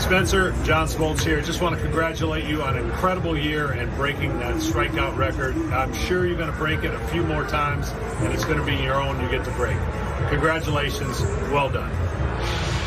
Spencer, John Smoltz here. Just want to congratulate you on an incredible year and breaking that strikeout record. I'm sure you're going to break it a few more times, and it's going to be your own you get to break. Congratulations. Well done.